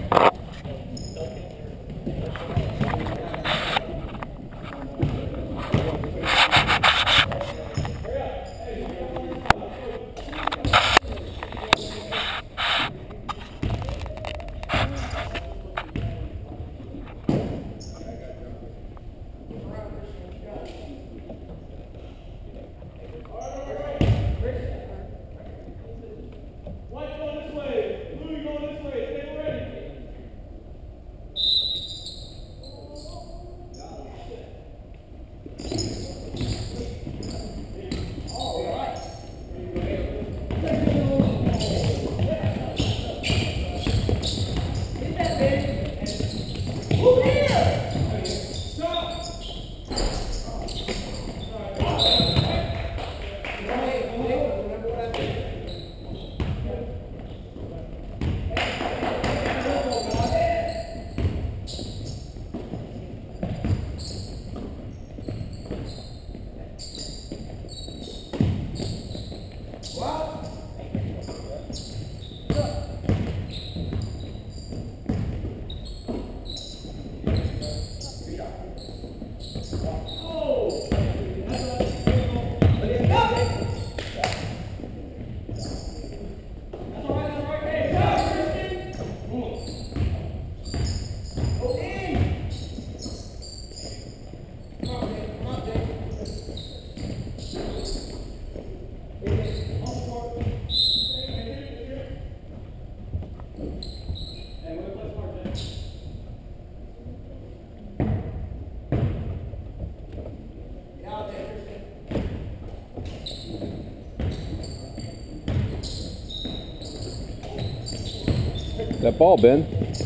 That ball, Ben.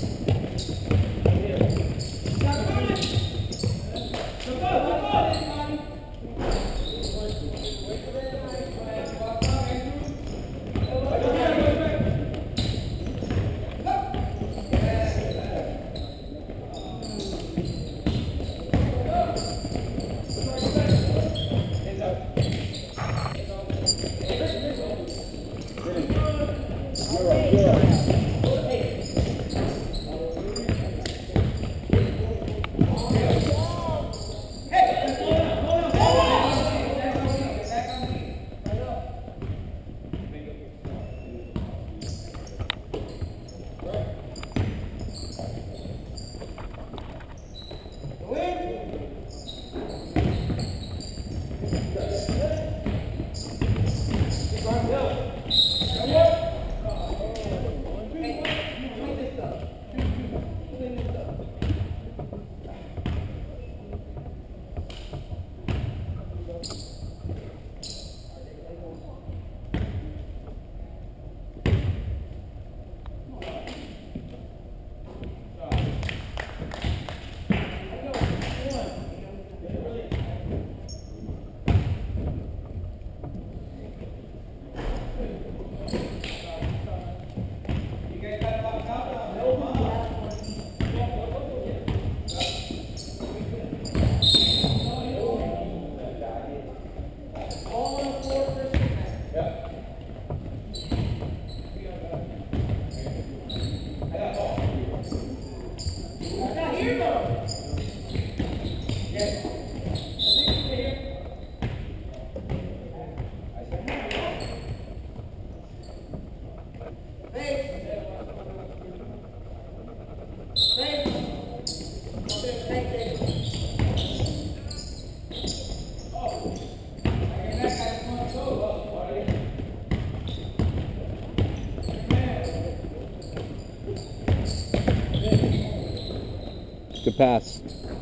Good pass.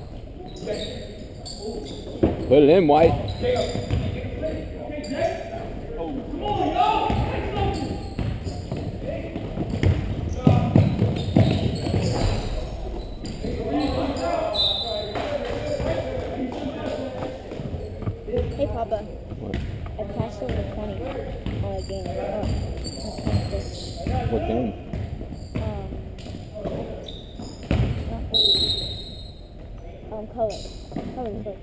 Put it in, White. Hey, Papa. What? I passed over 20 on a game. What game? Color. Color first.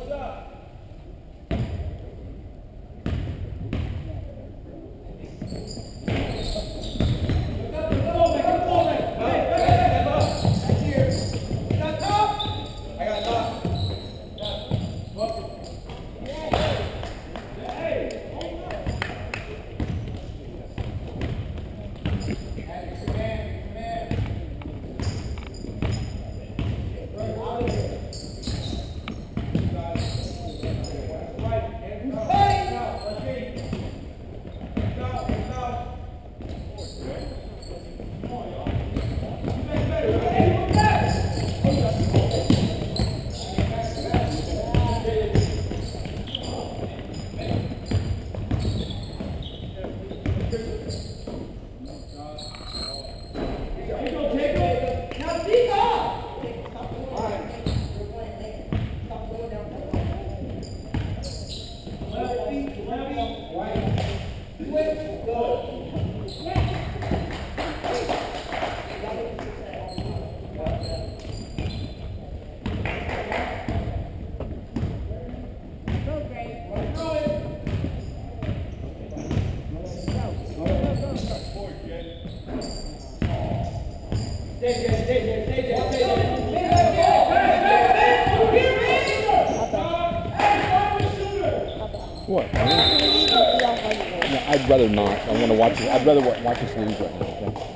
What? No, I'd rather not. I want to watch it. I'd rather watch this lose right now. Okay?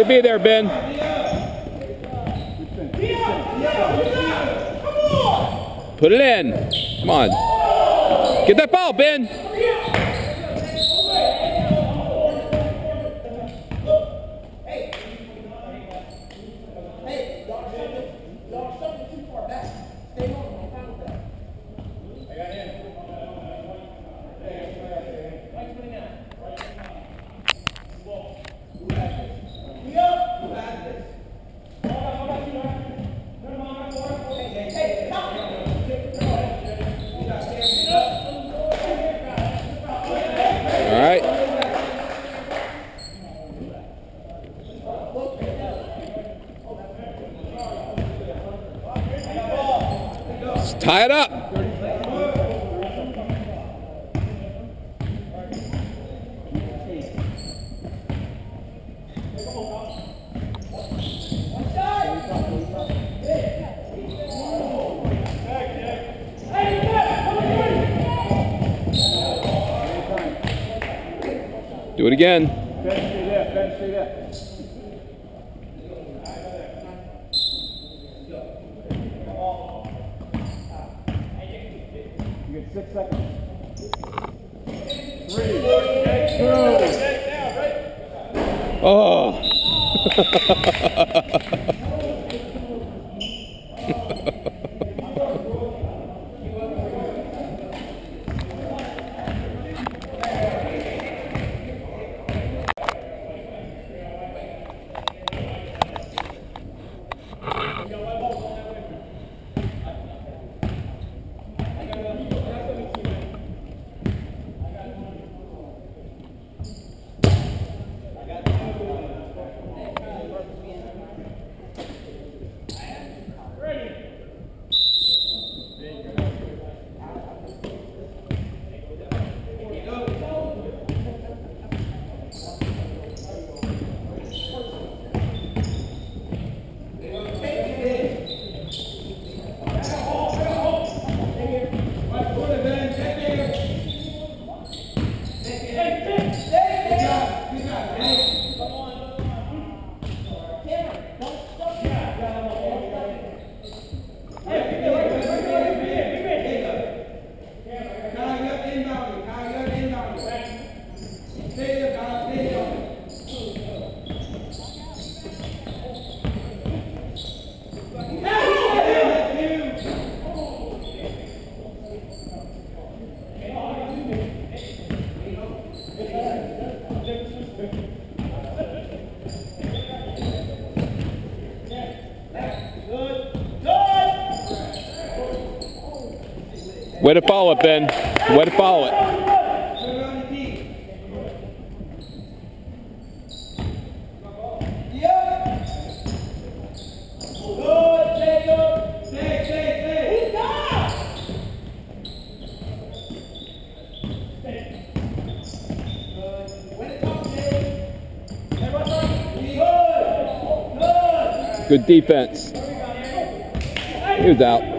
be there, Ben. Put it in. Come on. Get that ball, Ben. All right. Let's tie it up. Do it again. Ben, stay there. Ben, stay there. You get 6 seconds. 3, 2. Oh. Way to follow it, Ben. Way to follow it. Good defense. He was out.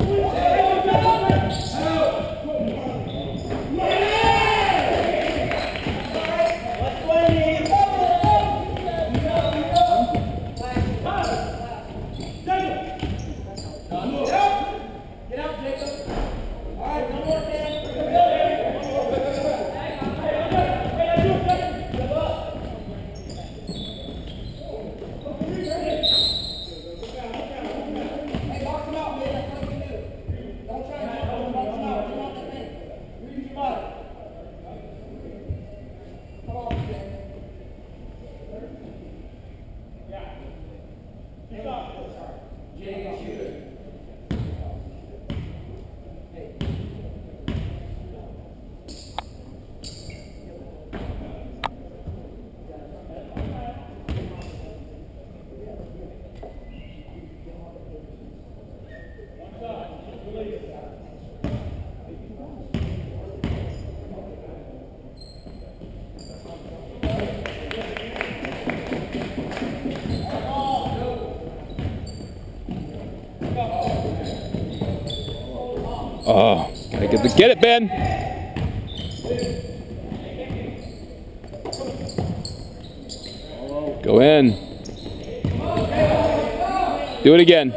Oh, gotta get it, Ben. Go in. Do it again.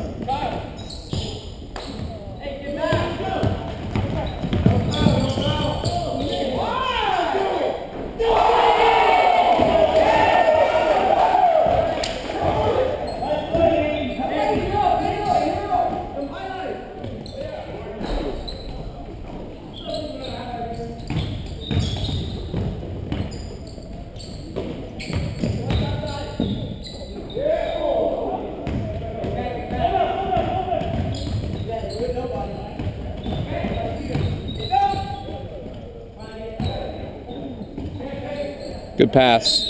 Good pass.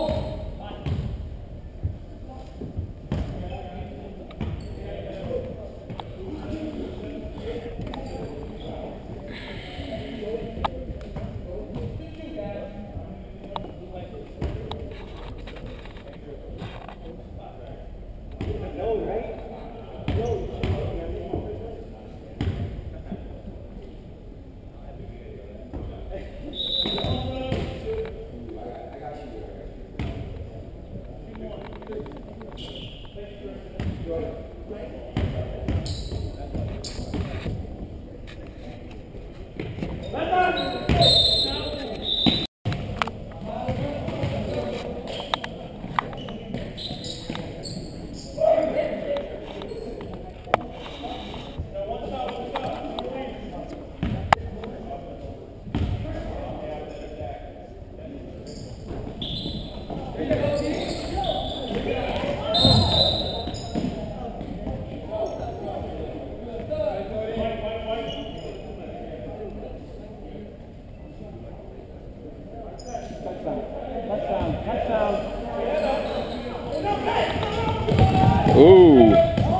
Ooh.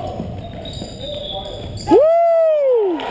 Woo!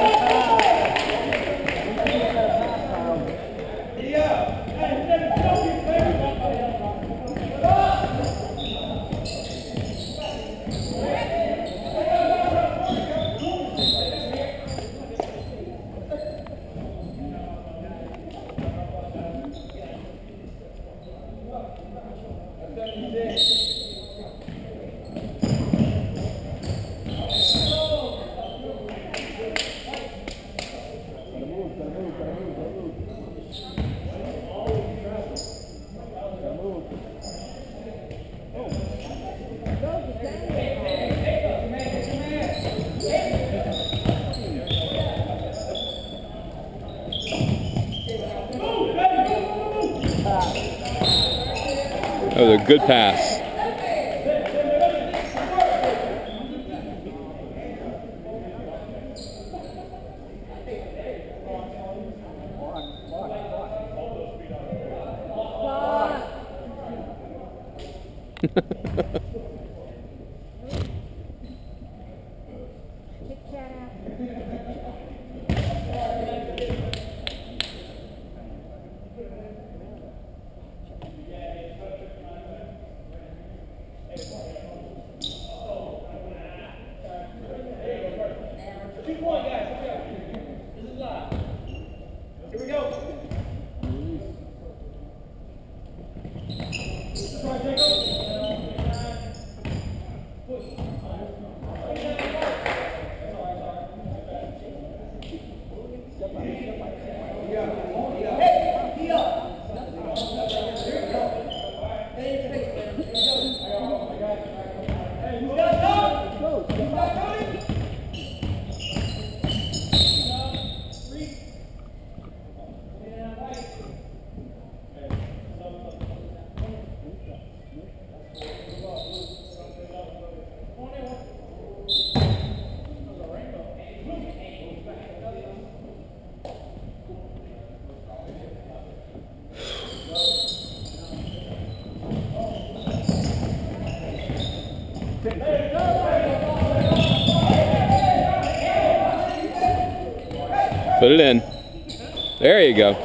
That was a good pass. Put it in. There you go.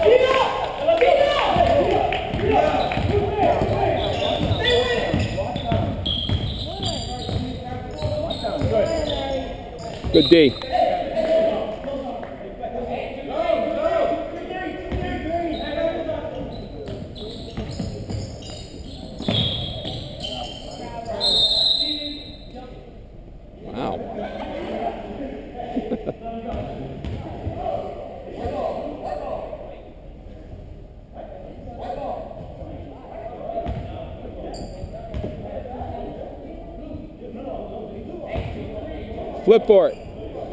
Good D. Flip for it.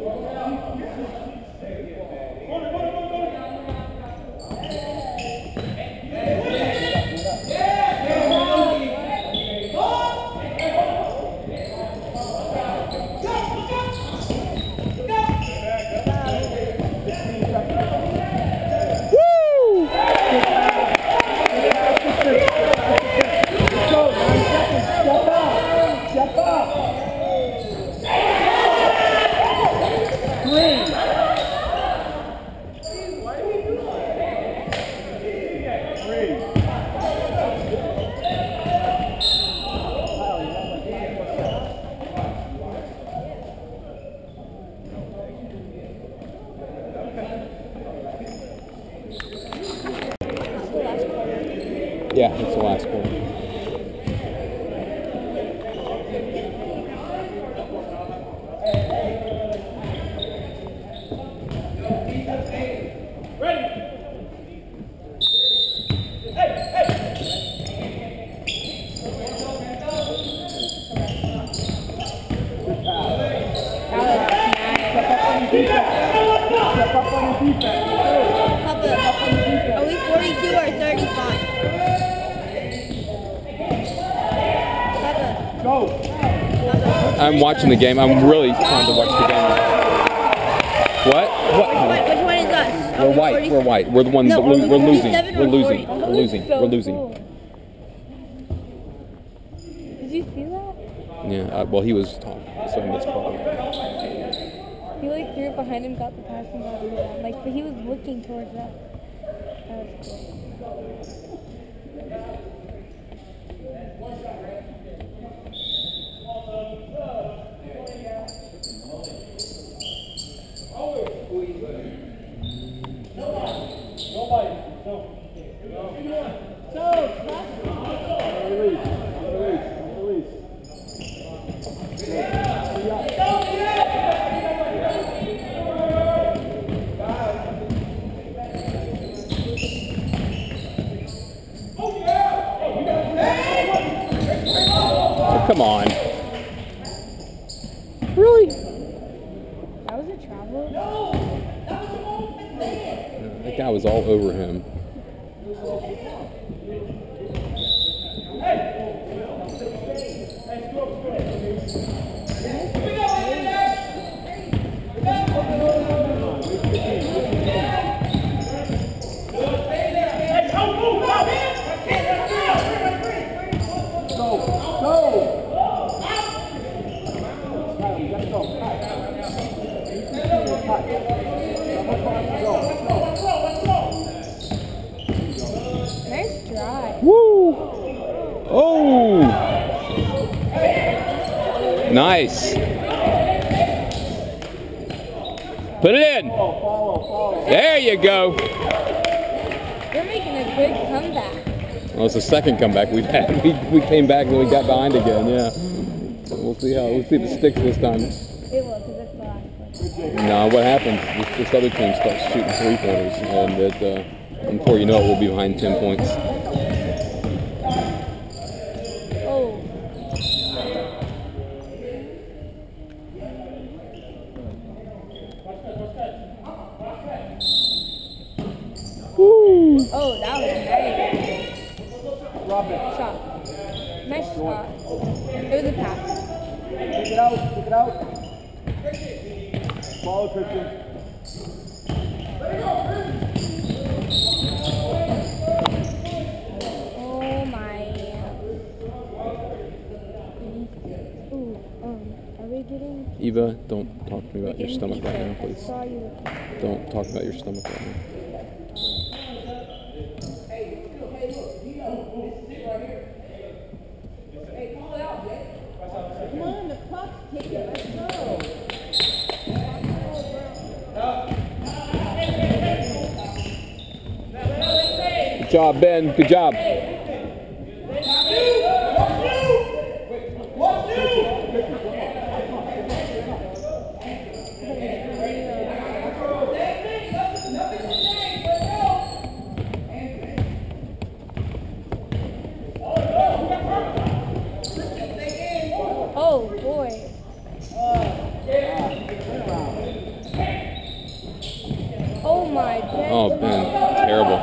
Yeah, it's the last one. Papa, are we 42 or 35? I'm watching the game. I'm really trying to watch the game. What? What? Which one is us? We're white. 40? We're white. We're the ones No, that lose. We're losing. 47 We're or losing. 40? We're losing. We're losing. Did you see that? Yeah. Well, he was talking, so I missed part of it. He like threw it behind him, got the pass, and got it down. Like, but he was looking towards that. That was cool. Come on. Really? That was a travel? That guy was all over him. Nice drive. Woo! Oh! Nice. Put it in. There you go. They're making a good comeback. Well, it's the second comeback we've had. We came back and we got behind again. Yeah. So we'll see if it sticks this time. It will, because it's the last one. No, what happens? This other team starts shooting 3-pointers, and and before you know it, we'll be behind 10 points. Oh. Woo! Oh, that was nice. Shot. Nice shot. It was a pass. Kick it out, kick it out. Follow Christian. Oh my. Ooh, are we getting... Eva, don't talk to me about your stomach right now, I please. saw you. Don't talk about your stomach right now. Come on, the clock's ticking. Let's go. Good job, Ben. Good job. Oh boy. Oh, Ben, terrible.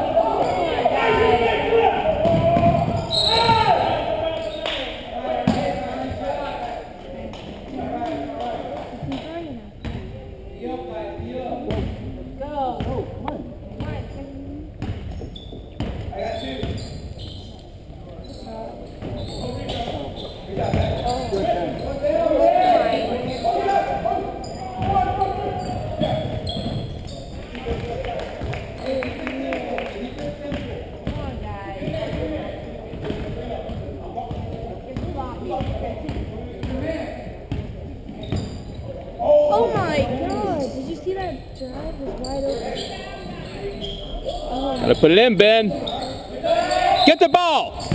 Oh my god, did you see that drive was wide open? Gotta put it in, Ben. Get the ball.